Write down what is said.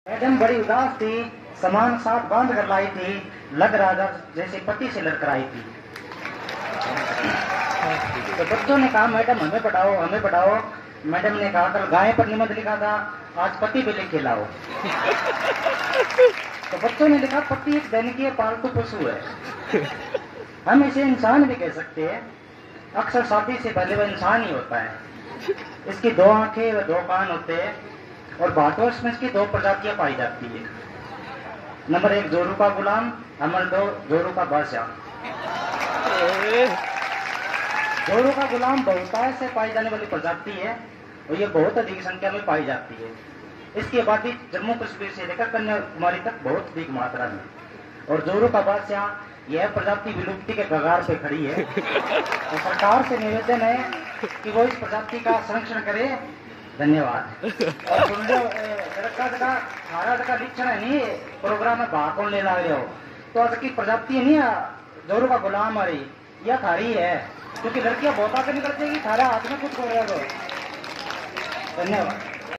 Madam बड़ी उदास थी, सामान साथ बांध कर लाई थी, लग रहा था जैसे पति से लड़कर आई थी। तो बच्चों ने कहा मैडम हमें पढ़ाओ हमें पढ़ाओ। मैडम ने कहा कल गाय पर निबंध लिखा था, आज पति पे लिख के लाओ। तो बच्चों ने लिखा पति एक दैनिकीय पालतू पशु है। हम इसे इंसान भी कह सकते हैं। अक्सर शादी से पहले वह इंसान ही होता है। इसकी दो आंखें व दो कान होते हैं और भारतवर्ष में इसकी दो प्रजातियां पाई जाती है। नंबर 1 जोरू का गुलाम, नंबर 2 जोरू का बादशाह। जोरू का गुलाम बहुतायत से पाई जाने वाली प्रजाति है और ये बहुत अधिक संख्या में पाई जाती है। इसकी आबादी जम्मू कश्मीर से लेकर कन्याकुमारी तक बहुत अधिक मात्रा में। और जोरू का बादशाह यह प्रजाति विलुप्ति के कगार पे खड़ी है। तो सरकार से निवेदन है कि वो इस प्रजाति का संरक्षण करे। धन्यवाद। और सुन लो सारा लिखना नहीं प्रोग्राम में भाग कौन ले ला रहे हो तो आज की प्रजाति नहीं जोरू का गुलाम आ रही यह थारी है, क्योंकि लड़कियां बहुत आगे निकल जाएगी थारा हाथ में कुछ हो रहा है। धन्यवाद।